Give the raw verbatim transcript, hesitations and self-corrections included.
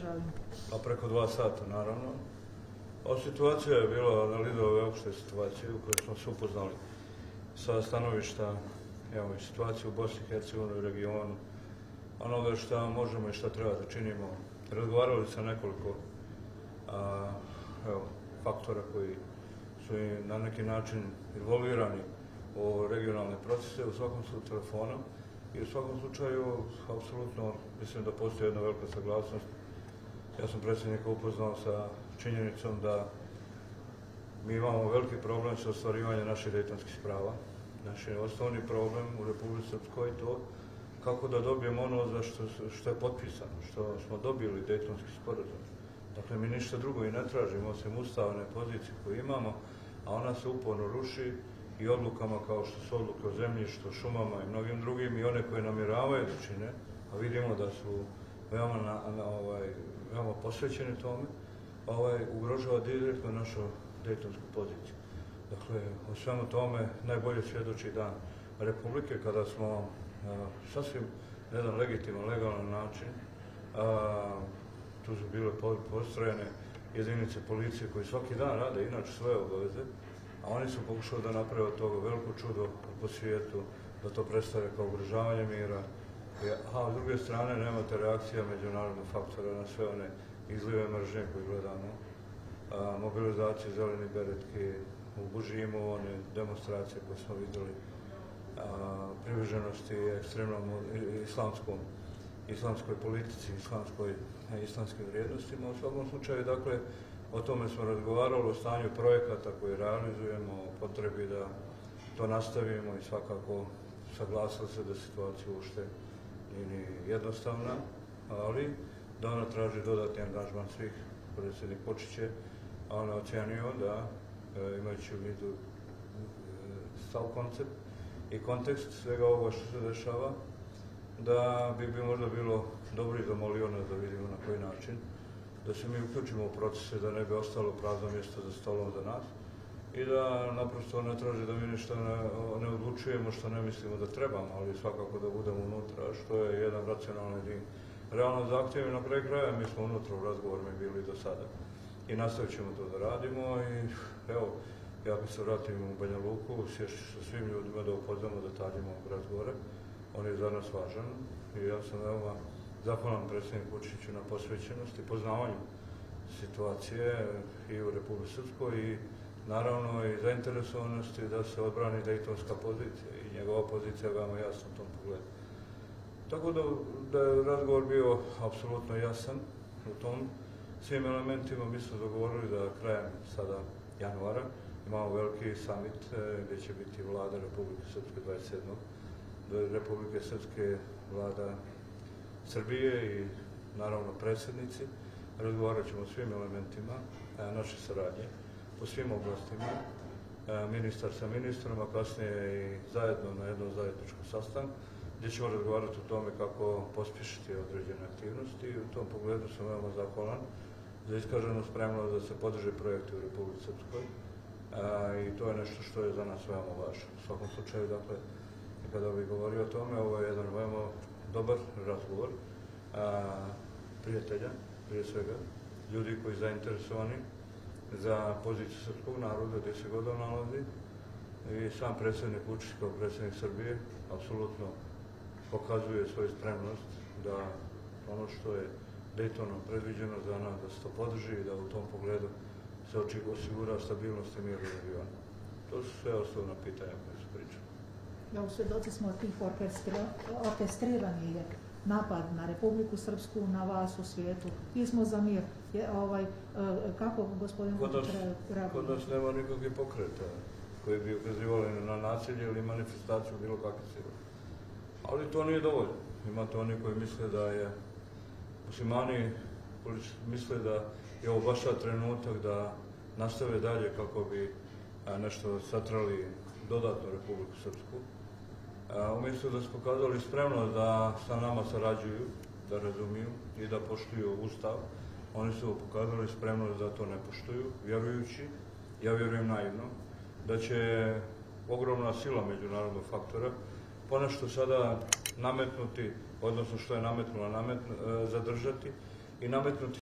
održali? A preko dva sata, naravno. A situacija je bila analiza ove opšte situacije u kojoj smo se upoznali sa stanovišta evo, i situacije u Bosni i Hercegovini, u regionu, onoga šta možemo i šta treba da činimo. Razgovarali sa nekoliko a, evo, faktora koji su i na neki način involvirani u regionalne procese, u svakom slučaju telefonom i u svakom slučaju, apsolutno, mislim da postoji jedna velika saglasnost. Ja sam predsjednika upoznao sa činjenicom da mi imamo veliki problem sa ostvarivanjem naših dejtonskih prava. Naš je osnovni problem u Republici Srpskoj to kako da dobijemo ono za što, što je potpisano, što smo dobili dejtonski sporazum. Dakle, mi ništa drugo i ne tražimo, osim ustavne pozicije koju imamo, a ona se uporno ruši i odlukama kao što su odluke o zemljištu, šumama i mnogim drugim i one koje namjeravaju da čine, a vidimo da su veoma, na, na, ovaj, veoma posvećeni tome, ovaj, ugrožava direktno našu dejtonsku poziciju. Dakle, o svemu tome najbolje svjedoči dan Republike kada smo a, sasvim na jedan legitiman, legalan način a, tu su bile postrojene jedinice policije koji svaki dan rade inače svoje obaveze, a oni su pokušali da naprave od toga veliko čudo po svijetu, da to predstave kao ugrožavanje mira, a s druge strane nemate reakcija međunarodnog faktora na sve one izlive mržnje koje gledamo, a, mobilizacije zelenih beretki u Bužimu, one demonstracije koje smo vidjeli, a, privrženosti ekstremnom islamskom, islamskoj politici, islamskoj, islamskim vrijednostima. U svakom slučaju, dakle, o tome smo razgovarali, o stanju projekata koje realizujemo, o potrebi da to nastavimo i svakako saglasili se da situacija uopšte nije ni jednostavna, ali da ona traži dodatni angažman svih. Predsjednik Vučić je, a ona ocenio da, imajući u vidu stav koncept i kontekst svega ovoga što se dešava, da bi bi možda bilo dobro i zamolio nas da vidimo na koji način, da se mi uključimo u procese, da ne bi ostalo prazno mjesto za stolom za nas i da naprosto ne traži da mi ništa ne, ne odlučujemo što ne mislimo da trebamo, ali svakako da budemo unutra, što je jedan racionalni din. Realno zahtjev i na kraju kraja mi smo unutra u razgovorima bili do sada i nastavit ćemo to da radimo i evo, ja bih se vratim u Banja Luku, sješći sa svim ljudima da upoznamo detaljima ovog razgovora. On je za nas važan i ja sam veoma zahvalan predsjedniku Vučiću na posvećenosti i poznavanju situacije i u Republici Srpskoj i naravno i zainteresovanosti da se odbrani dejtonska pozicija i njegova pozicija je veoma jasna u tom pogledu. Tako da, da je razgovor bio apsolutno jasan u tom svim elementima. Mi smo dogovorili da krajem sada januara imamo veliki summit gdje će biti vlada Republike Srpske dvadeset sedmog Republike Srpske, vlada Srbije i naravno predsjednici. Razgovarat ćemo o svim elementima naše saradnje po svim oblastima, ministar sa ministrom, a kasnije i zajedno na jednom zajedničkom sastanku, gdje ćemo razgovarati o tome kako pospješiti određene aktivnosti i u tom pogledu sam veoma zahvalan za iskaženu spremnost da se podrže projekte u Republici Srpskoj i to je nešto što je za nas veoma važno. U svakom slučaju, dakle, kada bih govorio o tome, ovo je jedan veoma dobar razgovor a, prijatelja, prije svega, ljudi koji su zainteresovani za poziciju srpskog naroda gdje se god on nalazi i sam predsjednik Vučić kao predsjednik Srbije apsolutno pokazuje svoju spremnost da ono što je Dejtonom predviđeno za nas da se to podrži i da u tom pogledu se osigura stabilnost i mir u regionu. To su sve osnovna pitanja koje su pričali. Evo, svjedoci smo tih orkestriranih napad na Republiku Srpsku, na vas u svijetu. Mi smo za mir. Je, ovaj, kako gospodin Vučić reaguje? Kod nas nema nikakvih pokreta koji bi ukazivali na nasilje ili manifestaciju bilo kakve sile. Ali to nije dovoljno. Imate oni koji misle da je muslimani misle da je ovo baš trenutak da nastave dalje kako bi nešto satrali dodatno Republiku Srpsku. Umjesto da su pokazali spremnost da sa nama sarađuju, da razumiju i da poštuju Ustav, oni su pokazali spremnost da to ne poštuju, vjerujući, ja vjerujem naivno, da će ogromna sila međunarodnog faktora ponešto sada nametnuti, odnosno što je nametnula, nametnu, zadržati i nametnuti